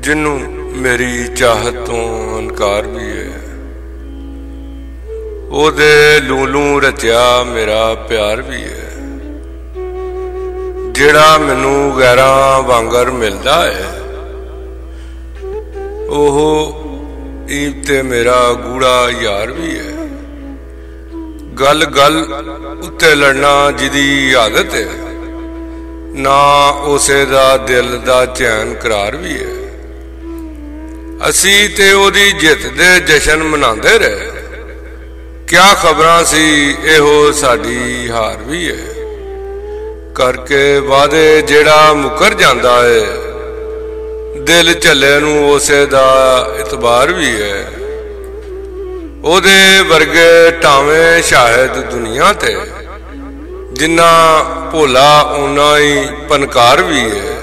जिन्नू मेरी चाहत तो इनकार भी है। ओदे लूलू रचिया मेरा प्यार भी है। जिहड़ा मैनू गैरां वांगर मिलदा है ओह ईब ते मेरा गूढ़ा यार भी है। गल गल उत्ते लड़ना जिदी आदत है, ना उसे दा दिल दा चैन करार भी है। असी ते ओदी जित दे जशन मनांदे रहे, क्या खबरां सी एहो साडी हार भी है। करके वादे जेड़ा मुकर जांदा है, दिल झल्ले नू उसे दा इतबार भी है। ओदे वर्गे टावें शायद दुनिया ते, जिन्ना भोला उन्ना ही पनकार भी है।